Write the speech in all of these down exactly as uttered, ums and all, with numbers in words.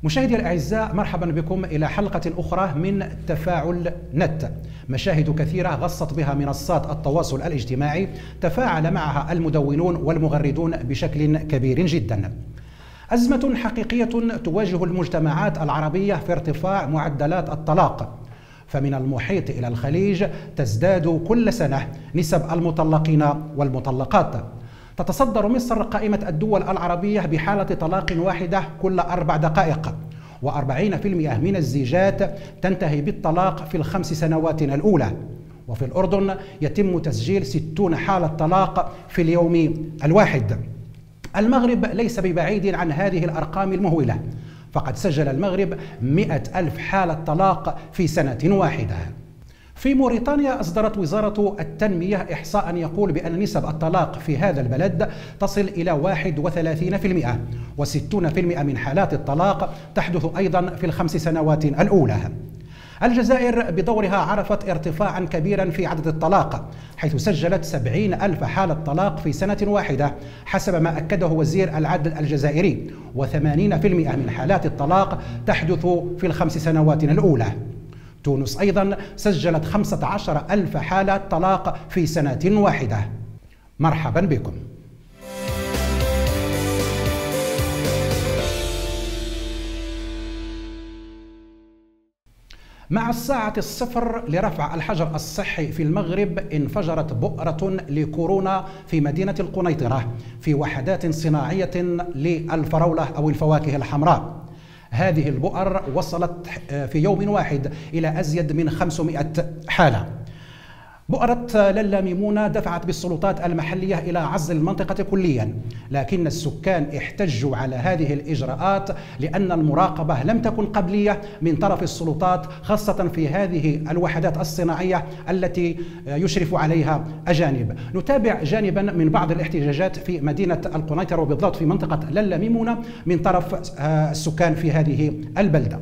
مشاهدي الأعزاء، مرحبا بكم إلى حلقة أخرى من تفاعل نت. مشاهد كثيرة غصت بها منصات التواصل الاجتماعي تفاعل معها المدونون والمغردون بشكل كبير جدا. أزمة حقيقية تواجه المجتمعات العربية في ارتفاع معدلات الطلاق، فمن المحيط إلى الخليج تزداد كل سنة نسب المطلقين والمطلقات. تتصدر مصر قائمة الدول العربية بحالة طلاق واحدة كل أربع دقائق، وأربعين بالمئة من الزيجات تنتهي بالطلاق في الخمس سنوات الأولى. وفي الأردن يتم تسجيل ستون حالة طلاق في اليوم الواحد. المغرب ليس ببعيد عن هذه الأرقام المهولة، فقد سجل المغرب مئة ألف حالة طلاق في سنة واحدة. في موريتانيا أصدرت وزارة التنمية إحصاء يقول بأن نسب الطلاق في هذا البلد تصل إلى واحد وثلاثين بالمئة، وستون بالمئة من حالات الطلاق تحدث أيضا في الخمس سنوات الأولى. الجزائر بدورها عرفت ارتفاعا كبيرا في عدد الطلاق، حيث سجلت سبعين ألف حالة طلاق في سنة واحدة حسب ما أكده وزير العدل الجزائري، وثمانين بالمئة من حالات الطلاق تحدث في الخمس سنوات الأولى. تونس أيضا سجلت خمسة عشر ألف حالة طلاق في سنة واحدة. مرحبا بكم. مع الساعة الصفر لرفع الحجر الصحي في المغرب انفجرت بؤرة لكورونا في مدينة القنيطرة في وحدات صناعية للفراولة أو الفواكه الحمراء. هذه البؤر وصلت في يوم واحد إلى أزيد من خمسمئة حالة. بؤرة لالا ميمونة دفعت بالسلطات المحلية إلى عزل المنطقة كليا، لكن السكان احتجوا على هذه الإجراءات لأن المراقبة لم تكن قبلية من طرف السلطات، خاصة في هذه الوحدات الصناعية التي يشرف عليها أجانب. نتابع جانبا من بعض الاحتجاجات في مدينة القنيطرة وبالضبط في منطقة لالا ميمونة من طرف السكان في هذه البلدة.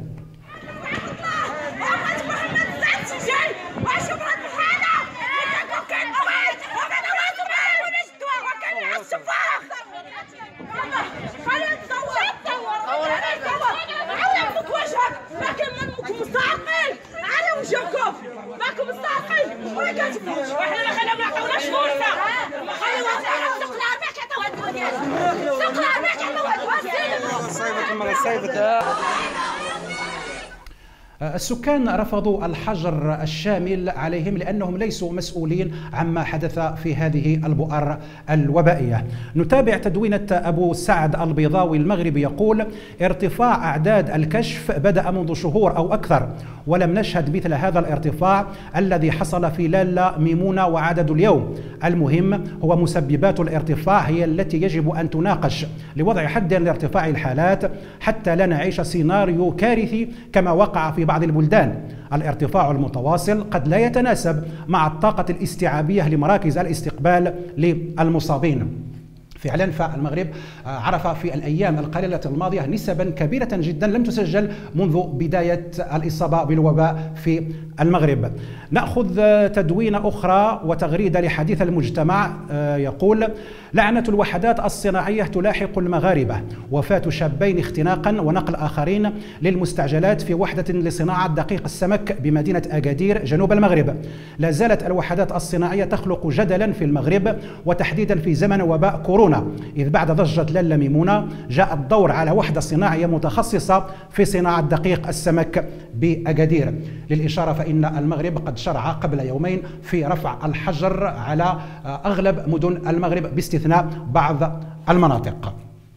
السكان رفضوا الحجر الشامل عليهم لأنهم ليسوا مسؤولين عما حدث في هذه البؤر الوبائية. نتابع تدوينة أبو سعد البيضاوي المغربي يقول: ارتفاع أعداد الكشف بدأ منذ شهور أو أكثر، ولم نشهد مثل هذا الارتفاع الذي حصل في لالا ميمونة وعدد اليوم. المهم هو مسببات الارتفاع هي التي يجب أن تناقش لوضع حد لارتفاع الحالات حتى لا نعيش سيناريو كارثي كما وقع في بعض البلدان. الارتفاع المتواصل قد لا يتناسب مع الطاقة الاستيعابية لمراكز الاستقبال للمصابين. فعلا فالمغرب عرف في الأيام القليلة الماضية نسبا كبيرة جدا لم تسجل منذ بداية الإصابة بالوباء في المغرب. نأخذ تدوينة أخرى وتغريدة لحديث المجتمع يقول: لعنة الوحدات الصناعية تلاحق المغاربة، وفاة شابين اختناقا ونقل آخرين للمستعجلات في وحدة لصناعة دقيق السمك بمدينة أكادير جنوب المغرب. لا زالت الوحدات الصناعية تخلق جدلا في المغرب، وتحديدا في زمن وباء كورونا، إذ بعد ضجة لالا ميمونة جاء الدور على وحدة صناعية متخصصة في صناعة دقيق السمك بأكادير. للإشارة فإن المغرب قد شرع قبل يومين في رفع الحجر على أغلب مدن المغرب باستثناء بعض المناطق.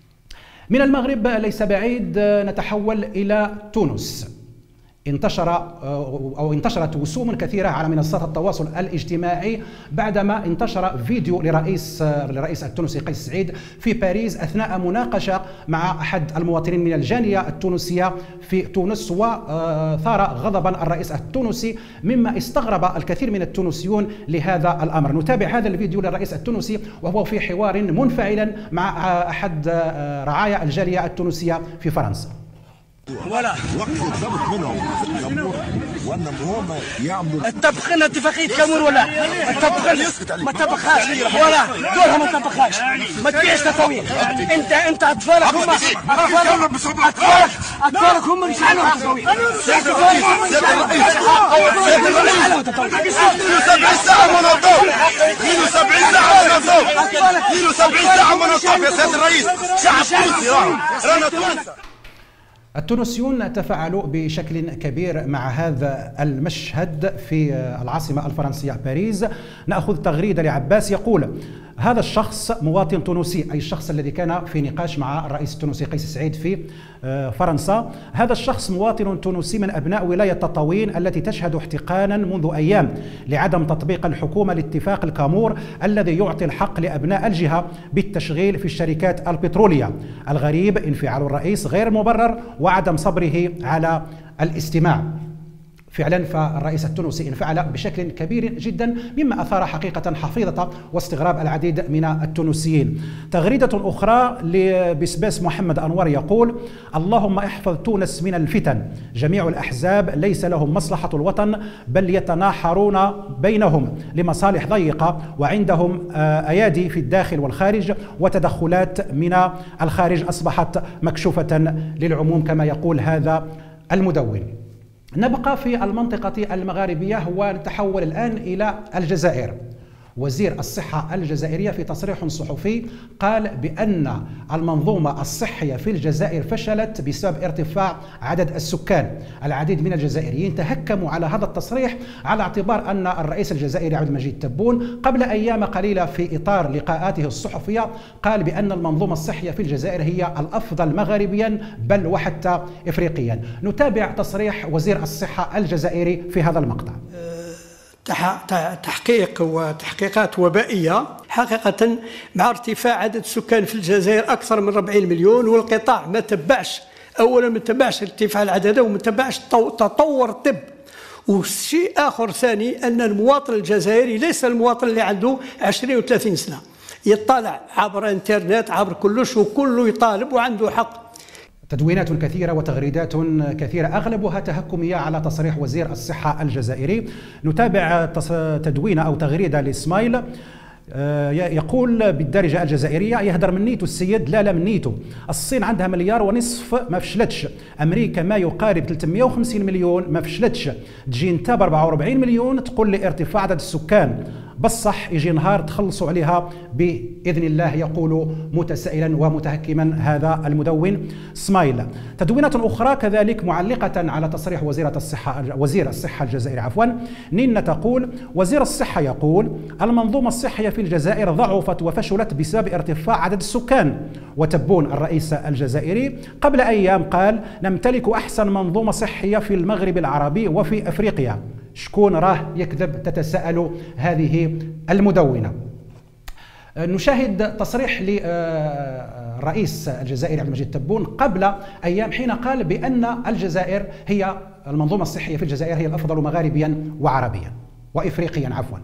من المغرب ليس بعيد نتحول إلى تونس. انتشر أو انتشرت وسوم كثيرة على منصات التواصل الاجتماعي بعدما انتشر فيديو لرئيس لرئيس التونسي قيس سعيد في باريس أثناء مناقشة مع أحد المواطنين من الجالية التونسية في تونس، وثار غضبا الرئيس التونسي مما استغرب الكثير من التونسيون لهذا الأمر. نتابع هذا الفيديو للرئيس التونسي وهو في حوار منفعل مع أحد رعايا الجالية التونسية في فرنسا. ولا وقت الضبط منهم الامور وانهم هم يعملوا اتفقنا اتفاقيه كامور ولا اتفقنا ما تطبخهاش ولا دورها ما تطبخهاش ما تبيعش تطاوير. انت انت اطفالك هم اطفالك اطفالك اطفالك هم اللي يشعلوا التطاوير. سيد الرئيس سيد الرئيس سبعين ساعه منظم كيلو سبعين ساعه منظم كيلو سبعين ساعه منظم يا سيد الرئيس. شعب تونسي رانا تونس. التونسيون تفاعلوا بشكل كبير مع هذا المشهد في العاصمة الفرنسية باريس. نأخذ تغريدة لعباس يقول: هذا الشخص مواطن تونسي، أي الشخص الذي كان في نقاش مع الرئيس التونسي قيس سعيد في فرنسا. هذا الشخص مواطن تونسي من أبناء ولاية تطاوين التي تشهد احتقانا منذ أيام لعدم تطبيق الحكومة لاتفاق الكامور الذي يعطي الحق لأبناء الجهة بالتشغيل في الشركات البترولية. الغريب انفعال الرئيس غير مبرر وعدم صبره على الاستماع. فعلا فالرئيس التونسي انفعل بشكل كبير جدا مما أثار حقيقة حفيظة واستغراب العديد من التونسيين. تغريدة أخرى لبسباس محمد أنور يقول: اللهم احفظ تونس من الفتن، جميع الأحزاب ليس لهم مصلحة الوطن بل يتناحرون بينهم لمصالح ضيقة، وعندهم أيادي في الداخل والخارج وتدخلات من الخارج أصبحت مكشوفة للعموم كما يقول هذا المدون. نبقى في المنطقة المغاربية ونتحول الآن إلى الجزائر. وزير الصحة الجزائرية في تصريح صحفي قال بأن المنظومة الصحية في الجزائر فشلت بسبب ارتفاع عدد السكان. العديد من الجزائريين تهكموا على هذا التصريح على اعتبار أن الرئيس الجزائري عبد المجيد تبون قبل أيام قليلة في إطار لقاءاته الصحفية قال بأن المنظومة الصحية في الجزائر هي الأفضل مغاربيا بل وحتى إفريقيا. نتابع تصريح وزير الصحة الجزائري في هذا المقطع. تحقيق وتحقيقات وبائية حقيقة مع ارتفاع عدد السكان في الجزائر أكثر من أربعين مليون، والقطاع ما تبعش، أولا ما تبعش ارتفاع العدد وما تبعش تطور الطب. والشيء آخر ثاني أن المواطن الجزائري ليس المواطن اللي عنده عشرين وثلاثين سنة، يطلع عبر انترنت عبر كلش وكله يطالب وعنده حق. تدوينات كثيرة وتغريدات كثيرة أغلبها تهكمية على تصريح وزير الصحة الجزائري. نتابع تدوين أو تغريدة لإسمايل يقول بالدارجة الجزائرية: يهدر من نيته السيد، لا لا من نيته. الصين عندها مليار ونصف ما فشلتش، أمريكا ما يقارب ثلاثمئة وخمسين مليون ما فشلتش، تجي انت ب أربعة وأربعين مليون تقول لي ارتفاع عدد السكان. بصح يجي نهار تخلصوا عليها بإذن الله، يقول متسائلا ومتهكما هذا المدون سمايل. تدوينة أخرى كذلك معلقة على تصريح وزيرة الصحة وزير الصحة الجزائري عفوا نين تقول: وزير الصحة يقول المنظومة الصحية في الجزائر ضعفت وفشلت بسبب ارتفاع عدد السكان. وتبون الرئيس الجزائري قبل أيام قال: نمتلك أحسن منظومة صحية في المغرب العربي وفي أفريقيا. شكون راه يكذب؟ تتساءل هذه المدونة. نشاهد تصريح للرئيس الجزائري عبد المجيد تبون قبل أيام حين قال بأن الجزائر هي المنظومة الصحية في الجزائر هي الأفضل مغاربيا وعربيا وإفريقيا عفوا.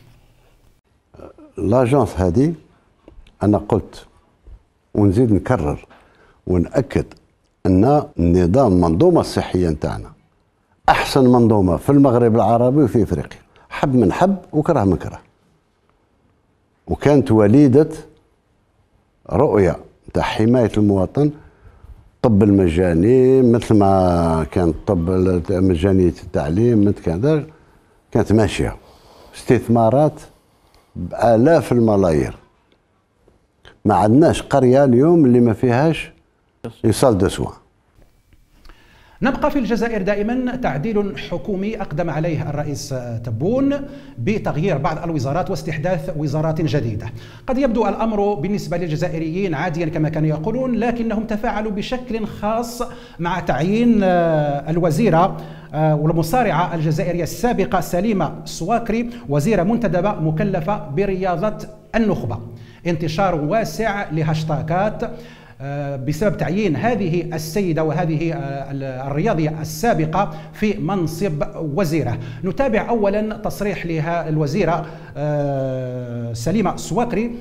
لاجونس هذه أنا قلت ونزيد نكرر ونأكد أن النظام المنظومة الصحية نتاعنا أحسن منظومة في المغرب العربي وفي إفريقيا، حب من حب وكره من كره. وكانت وليدة رؤية تاع حماية المواطن، الطب المجاني مثل ما كان الطب مجانية التعليم مثل كذا، كانت ماشية استثمارات بآلاف الملايير. ما عندناش قرية اليوم اللي ما فيهاش يصال دو سوان. نبقى في الجزائر دائما. تعديل حكومي أقدم عليه الرئيس تبون بتغيير بعض الوزارات واستحداث وزارات جديدة. قد يبدو الأمر بالنسبة للجزائريين عاديا كما كانوا يقولون، لكنهم تفاعلوا بشكل خاص مع تعيين الوزيرة والمصارعة الجزائرية السابقة سليمة سواكري وزيرة منتدبة مكلفة برياضة النخبة. انتشار واسع لهاشتاغات بسبب تعيين هذه السيدة وهذه الرياضية السابقة في منصب وزيرة. نتابع أولا تصريح لها الوزيرة سليمة سواكري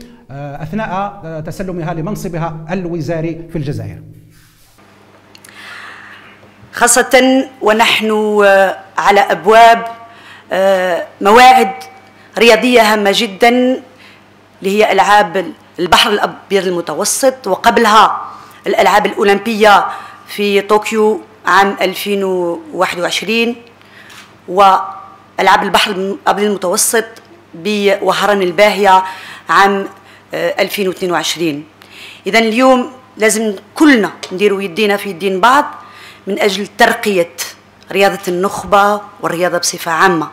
أثناء تسلمها لمنصبها الوزاري في الجزائر. خاصة ونحن على أبواب مواعيد رياضية هامة جدا اللي هي ألعاب البحر الأبيض المتوسط، وقبلها الألعاب الأولمبية في طوكيو عام ألفين وواحد وعشرين، وألعاب البحر الأبيض المتوسط بوهران الباهية عام ألفين واثنين وعشرين. إذا اليوم لازم كلنا نديروا يدينا في يدين بعض من أجل ترقية رياضة النخبة والرياضة بصفة عامة.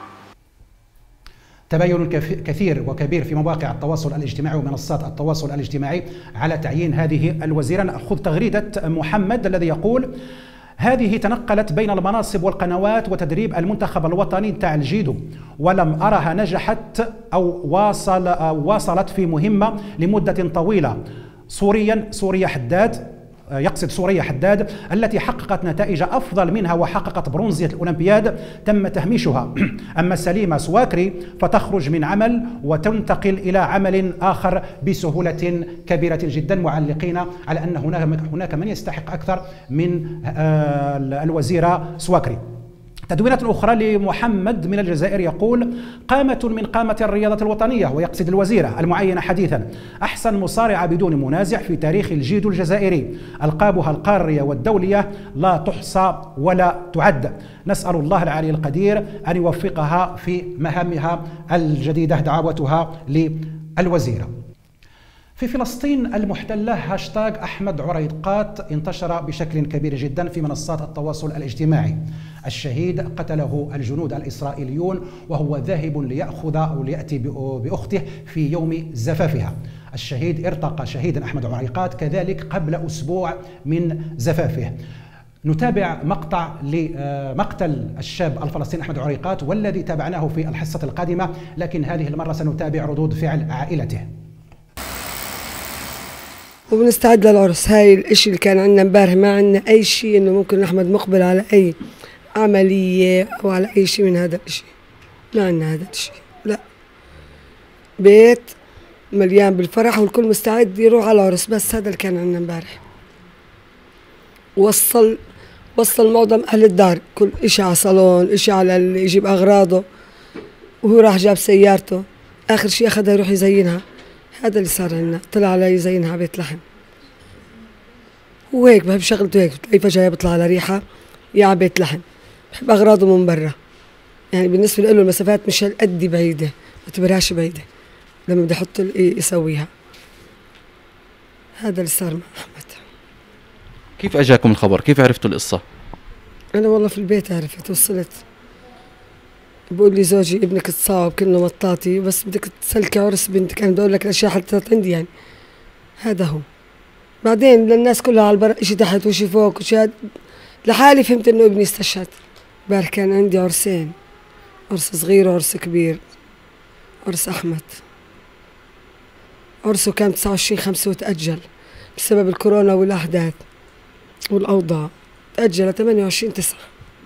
تباين كثير وكبير في مواقع التواصل الاجتماعي ومنصات التواصل الاجتماعي على تعيين هذه الوزيرة. نأخذ تغريدة محمد الذي يقول: هذه تنقلت بين المناصب والقنوات وتدريب المنتخب الوطني تاع الجيدو، ولم أرها نجحت أو واصل أو واصلت في مهمة لمدة طويلة. سوريا سوريا حداد، يقصد سوريا حداد التي حققت نتائج أفضل منها وحققت برونزية الأولمبياد تم تهميشها. أما سليمة سواكري فتخرج من عمل وتنتقل إلى عمل آخر بسهولة كبيرة جدا، معلقين على أن هناك من يستحق أكثر من الوزيرة سواكري. تدوينات أخرى لمحمد من الجزائر يقول: قامة من قامة الرياضة الوطنية، ويقصد الوزيرة المعينة حديثا، أحسن مصارعة بدون منازع في تاريخ الجيدو الجزائري، ألقابها القارية والدولية لا تحصى ولا تعد. نسأل الله العلي القدير أن يوفقها في مهامها الجديدة. دعوتها للوزيرة. في فلسطين المحتلة هاشتاغ أحمد عريقات انتشر بشكل كبير جدا في منصات التواصل الاجتماعي. الشهيد قتله الجنود الإسرائيليون وهو ذاهب ليأخذ أو ليأتي بأخته في يوم زفافها. الشهيد ارتقى شهيدا أحمد عريقات كذلك قبل أسبوع من زفافه. نتابع مقطع لمقتل الشاب الفلسطيني أحمد عريقات والذي تابعناه في الحصة القادمة، لكن هذه المرة سنتابع ردود فعل عائلته. وبنستعد للعرس. هاي الاشي اللي كان عندنا امبارح، ما عندنا اي شيء انه ممكن احمد مقبل على اي عملية او على اي شيء من هذا الاشي. ما عندنا هذا الشيء، لا. بيت مليان بالفرح والكل مستعد يروح على العرس، بس هذا اللي كان عندنا امبارح. وصل وصل معظم اهل الدار كل اشي على صالون، اشي على اللي يجيب اغراضه، وهو راح جاب سيارته، اخر شيء اخذها يروح يزينها. هذا اللي صار لنا، طلع على يزينها بيت لحم. وهيك بحب شغلته هيك، تلاقي فجأة بيطلع على ريحة يا على بيت لحم. بحب أغراضه من برا، يعني بالنسبة له المسافات مش هالقد بعيدة، ما بعتبرهاش بعيدة لما بدي أحط يسويها. هذا اللي صار مع أحمد. كيف أجاكم الخبر؟ كيف عرفتوا القصة؟ أنا والله في البيت عرفت، وصلت بقول لي زوجي ابنك تصاوب كأنه مطاطي، بس بدك تسلكي عرس بنتك. أنا بدي أقول لك الأشياء حتى عندي يعني. هذا هو. بعدين للناس كلها على البر، إشي تحت وشي فوق وشي هاد. لحالي فهمت إنه ابني استشهد. امبارح كان عندي عرسين، عرس صغير وعرس كبير. عرس أحمد عرسه كان تسعة وعشرين خمسة وتأجل بسبب الكورونا والأحداث والأوضاع، تأجل ثمانية وعشرين تسعة.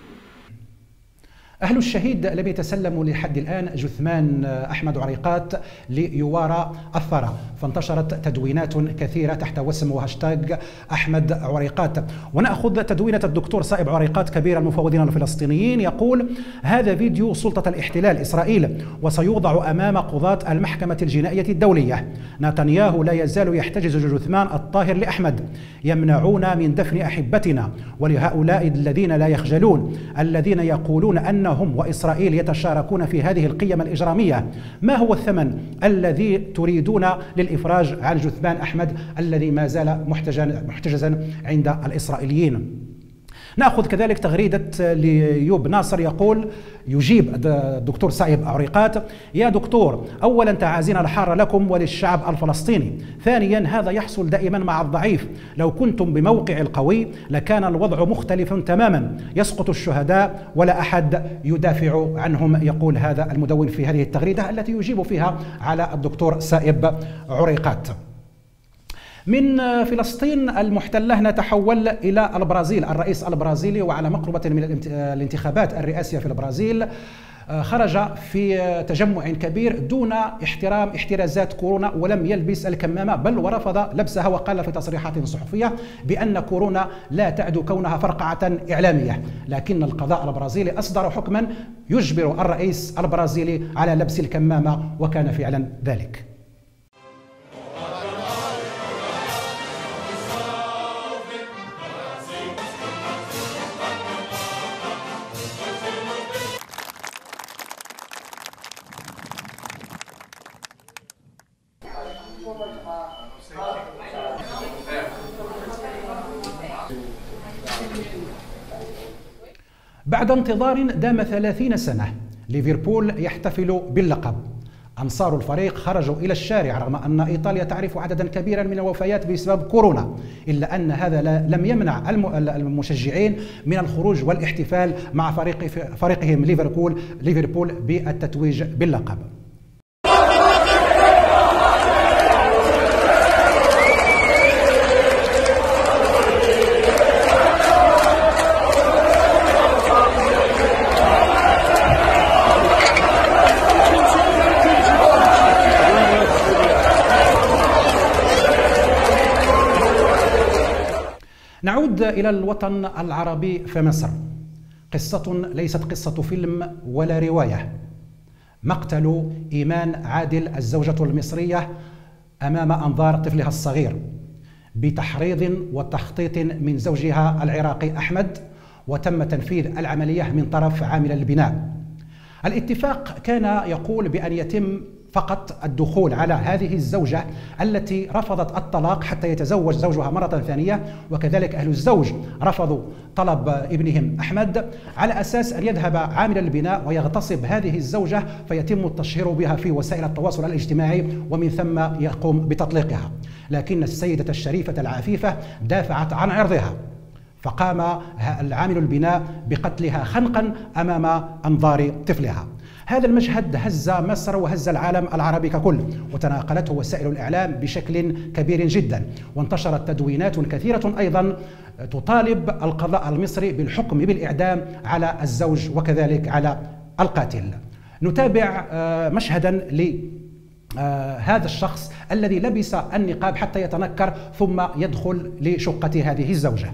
أهل الشهيد لم يتسلموا لحد الآن جثمان أحمد عريقات ليوارى الثرى، فانتشرت تدوينات كثيرة تحت واسم وهاشتاج أحمد عريقات. ونأخذ تدوينة الدكتور صائب عريقات كبير المفوضين الفلسطينيين يقول: هذا فيديو سلطة الاحتلال إسرائيل وسيوضع أمام قضاة المحكمة الجنائية الدولية. نتنياهو لا يزال يحتجز جثمان الطاهر لأحمد، يمنعون من دفن أحبتنا. ولهؤلاء الذين لا يخجلون الذين يقولون أن هم وإسرائيل يتشاركون في هذه القيم الإجرامية، ما هو الثمن الذي تريدون للإفراج عن جثمان أحمد الذي ما زال محتجزا عند الإسرائيليين؟ نأخذ كذلك تغريدة ليوب ناصر يقول، يجيب الدكتور صائب عريقات: يا دكتور، أولا تعازينا الحارة لكم وللشعب الفلسطيني، ثانيا هذا يحصل دائما مع الضعيف، لو كنتم بموقع القوي لكان الوضع مختلفا تماما، يسقط الشهداء ولا أحد يدافع عنهم. يقول هذا المدون في هذه التغريدة التي يجيب فيها على الدكتور صائب عريقات. من فلسطين المحتلة نتحول إلى البرازيل. الرئيس البرازيلي وعلى مقربة من الانتخابات الرئاسية في البرازيل خرج في تجمع كبير دون احترام احترازات كورونا ولم يلبس الكمامة، بل ورفض لبسها، وقال في تصريحات صحفية بأن كورونا لا تعد كونها فرقعة إعلامية. لكن القضاء البرازيلي أصدر حكما يجبر الرئيس البرازيلي على لبس الكمامة، وكان فعلا ذلك. بعد انتظار دام ثلاثين سنة ليفربول يحتفل باللقب. أنصار الفريق خرجوا إلى الشارع رغم أن إيطاليا تعرف عددا كبيرا من الوفيات بسبب كورونا، إلا أن هذا لم يمنع المشجعين من الخروج والاحتفال مع فريق فريقهم ليفربول ليفربول بالتتويج باللقب. نعود إلى الوطن العربي في مصر. قصة ليست قصة فيلم ولا رواية. مقتل إيمان عادل الزوجة المصرية أمام أنظار طفلها الصغير بتحريض وتخطيط من زوجها العراقي أحمد، وتم تنفيذ العملية من طرف عامل البناء. الاتفاق كان يقول بأن يتم فقط الدخول على هذه الزوجة التي رفضت الطلاق حتى يتزوج زوجها مرة ثانية، وكذلك أهل الزوج رفضوا طلب ابنهم أحمد، على أساس أن يذهب عامل البناء ويغتصب هذه الزوجة فيتم التشهير بها في وسائل التواصل الاجتماعي، ومن ثم يقوم بتطليقها. لكن السيدة الشريفة العفيفة دافعت عن عرضها، فقام العامل البناء بقتلها خنقا أمام أنظار طفلها. هذا المشهد هز مصر وهز العالم العربي ككل، وتناقلته وسائل الإعلام بشكل كبير جدا، وانتشرت تدوينات كثيرة أيضا تطالب القضاء المصري بالحكم بالإعدام على الزوج وكذلك على القاتل. نتابع مشهدا لهذا الشخص الذي لبس النقاب حتى يتنكر ثم يدخل لشقة هذه الزوجة.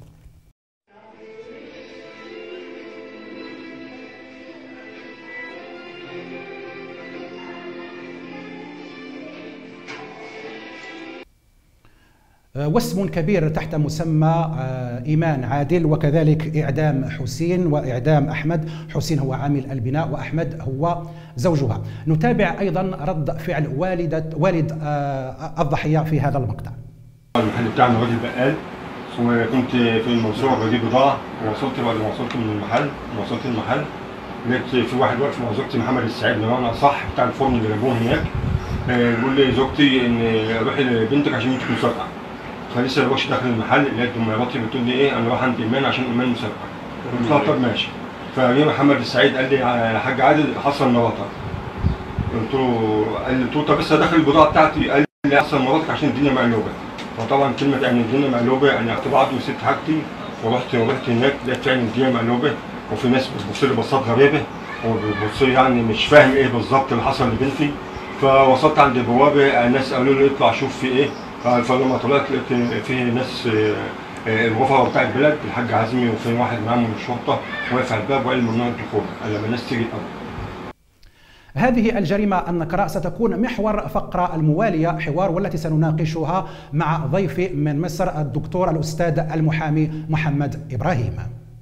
وسم كبير تحت مسمى إيمان عادل، وكذلك إعدام حسين وإعدام أحمد. حسين هو عامل البناء وأحمد هو زوجها. نتابع أيضا رد فعل والدة والد الضحية في هذا المقطع. المحل بتاعنا راجل بقال، وكنت في المنصورة بجيب بضاعة، ووصلت بعد ما وصلت من المحل وصلت المحل لقيت في واحد واقف مع زوجتي محمد السعيد بمعنى صح بتاع الفرن اللي جابوه هناك، بيقول لي زوجتي ان روحي لبنتك عشان انت مسرقة. فلسه ما بقاش داخل المحل لقيت مراتي بتقول لي ايه انا رايح عند ايمان عشان ايمان مسرقة. قلت لها طب ماشي. فجه محمد السعيد قال لي يا حاج عادل حصل مراتك. قلت له قال لي طب لسه داخل البضاعة بتاعتي، قال لي حصل مراتك عشان الدنيا مقلوبة. وطبعا كلمة يعني الدنيا مقلوبة انا اخدت بعضي وسبت حاجتي ورحت ورحت هناك لقيت فعلا الدنيا مقلوبة، وفي ناس بتبص لي بصات غريبة وبتبص لي يعني مش فاهم ايه بالظبط اللي حصل لبنتي. فوصلت عند البوابة الناس قالوا لي اطلع شوف في ايه، فلما طلعت لقيت في ناس الغفرة بتاع البلد الحاج عزمي وفي واحد معاه من الشرطة واقف على الباب وقال ممنوع الدخول لما الناس تيجي تقرب. هذه الجريمة النكراء ستكون محور فقرة الموالية حوار والتي سنناقشها مع ضيفي من مصر الدكتور الأستاذ المحامي محمد إبراهيم.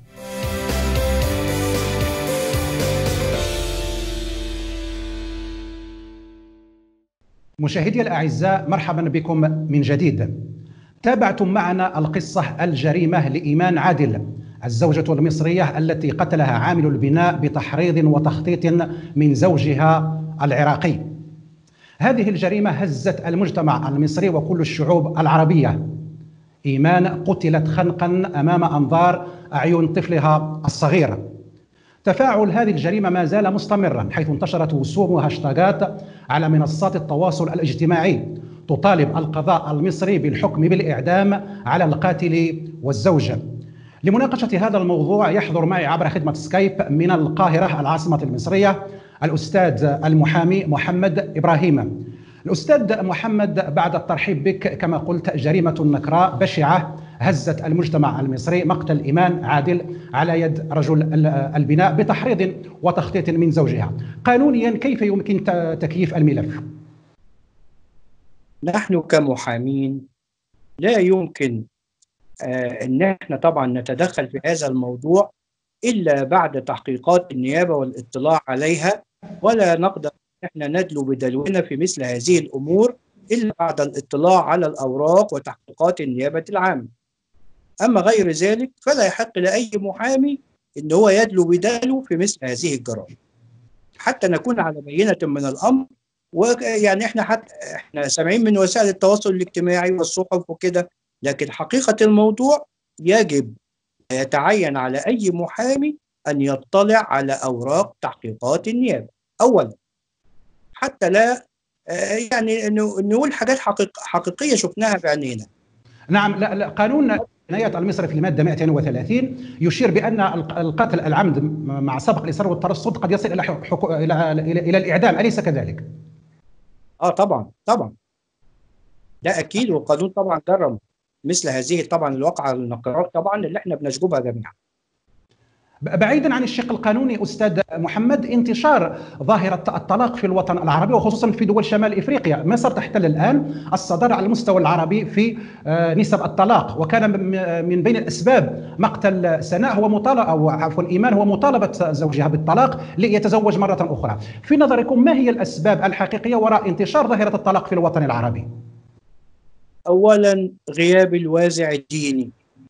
مشاهدي الأعزاء، مرحبا بكم من جديد. تابعتم معنا القصة الجريمة لإيمان عادل الزوجة المصرية التي قتلها عامل البناء بتحريض وتخطيط من زوجها العراقي. هذه الجريمة هزت المجتمع المصري وكل الشعوب العربية. إيمان قتلت خنقا أمام أنظار أعين طفلها الصغير. تفاعل هذه الجريمة ما زال مستمرا، حيث انتشرت وسوم وهاشتاغات على منصات التواصل الاجتماعي تطالب القضاء المصري بالحكم بالإعدام على القاتل والزوجة. لمناقشة هذا الموضوع يحضر معي عبر خدمة سكايب من القاهرة العاصمة المصرية الأستاذ المحامي محمد إبراهيم. الأستاذ محمد، بعد الترحيب بك، كما قلت جريمة نكراء بشعة هزت المجتمع المصري، مقتل إيمان عادل على يد رجل البناء بتحريض وتخطيط من زوجها. قانونيا كيف يمكن تكييف الملف؟ نحن كمحامين لا يمكن ان احنا طبعا نتدخل في هذا الموضوع الا بعد تحقيقات النيابه والاطلاع عليها، ولا نقدر ان احنا ندلو بدلونا في مثل هذه الامور الا بعد الاطلاع على الاوراق وتحقيقات النيابه العامه. اما غير ذلك فلا يحق لاي محامي ان هو يدلو بدلو في مثل هذه الجرائم حتى نكون على بينه من الامر. ويعني احنا حتى احنا سامعين من وسائل التواصل الاجتماعي والصحف وكده، لكن حقيقة الموضوع يجب يتعين على أي محامي أن يطلع على أوراق تحقيقات النيابة أولا، حتى لا يعني نقول حاجات حقيق حقيقية شفناها بعينينا. نعم، لا لا قانون الجنايات المصري في المادة مئتين وثلاثين يشير بأن القتل العمد مع سبق الإصرار والترصد قد يصل إلى حكو... إلى إلى إلى الإعدام، أليس كذلك؟ آه طبعا طبعا ده أكيد، والقانون طبعا جرم مثل هذه طبعا الواقعة النكراء طبعا اللي احنا بنشجبها جميعا. بعيدا عن الشق القانوني أستاذ محمد، انتشار ظاهرة الطلاق في الوطن العربي وخصوصا في دول شمال إفريقيا، مصر تحتل الآن الصدارة على المستوى العربي في نسب الطلاق، وكان من بين الأسباب مقتل سناء هو مطالبة أو عفوا إيمان هو مطالبة زوجها بالطلاق ليتزوج مرة أخرى. في نظركم ما هي الأسباب الحقيقية وراء انتشار ظاهرة الطلاق في الوطن العربي؟ أولا غياب الوازع الديني،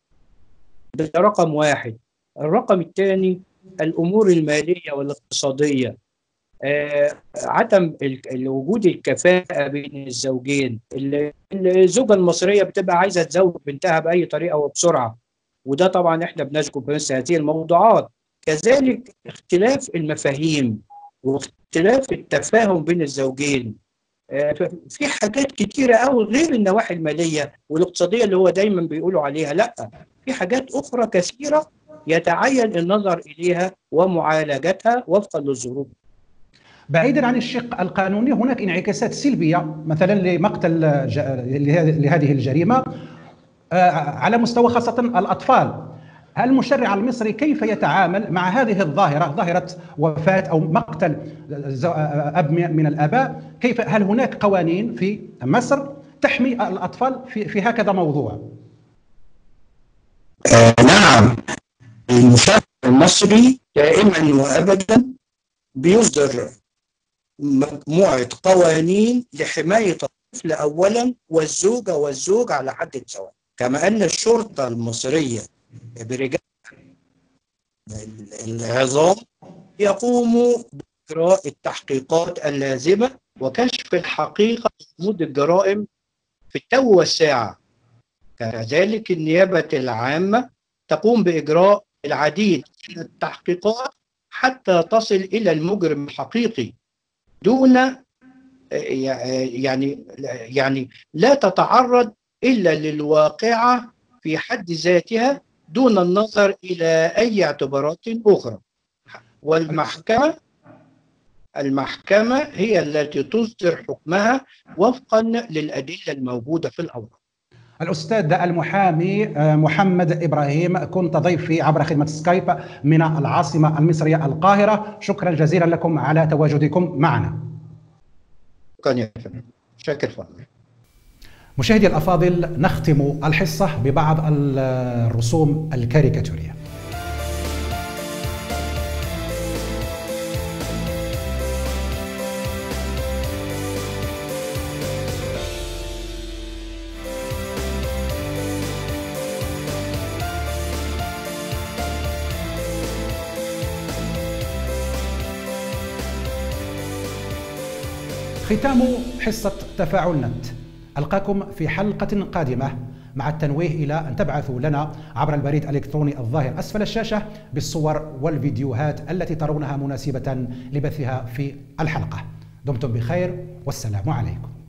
ده رقم واحد. الرقم الثاني الأمور المالية والاقتصادية، آه عدم وجود الكفاءة بين الزوجين. الزوجة المصرية بتبقى عايزة تزوج بنتها بأي طريقة وبسرعة، وده طبعا احنا بنشكو بمثل هذه الموضوعات. كذلك اختلاف المفاهيم واختلاف التفاهم بين الزوجين. في حاجات كتيرة قوي غير النواحي المالية والاقتصادية اللي هو دايما بيقولوا عليها، لا، في حاجات أخرى كثيرة يتعين النظر إليها ومعالجتها وفقا للظروف. بعيدا عن الشق القانوني، هناك انعكاسات سلبية مثلا لمقتل لهذه الجريمة على مستوى خاصة الأطفال. المشرع المصري كيف يتعامل مع هذه الظاهرة، ظاهرة وفاة أو مقتل أب من الآباء؟ كيف، هل هناك قوانين في مصر تحمي الأطفال في, في هكذا موضوع؟ آه نعم، المشرع المصري دائما وأبدا بيصدر مجموعة قوانين لحماية الطفل أولا والزوجة والزوج على حد سواء، كما أن الشرطة المصرية برجال العظام يقوموا بإجراء التحقيقات اللازمة وكشف الحقيقة وجود الجرائم في التو والساعة. كذلك النيابة العامة تقوم بإجراء العديد من التحقيقات حتى تصل إلى المجرم الحقيقي دون يعني يعني لا تتعرض إلا للواقعة في حد ذاتها دون النظر إلى أي اعتبارات أخرى. والمحكمة المحكمة هي التي تصدر حكمها وفقا للأدلة الموجودة في الأوراق. الأستاذ المحامي محمد إبراهيم، كنت ضيفي عبر خدمة سكايب من العاصمة المصرية القاهرة، شكرا جزيلا لكم على تواجدكم معنا. شكرا يا فندم، شكرا فندم. مشاهدي الأفاضل، نختم الحصة ببعض الرسوم الكاريكاتورية. ختام حصة تفاعل نت. ألقاكم في حلقة قادمة، مع التنويه إلى أن تبعثوا لنا عبر البريد الإلكتروني الظاهر أسفل الشاشة بالصور والفيديوهات التي ترونها مناسبة لبثها في الحلقة. دمتم بخير والسلام عليكم.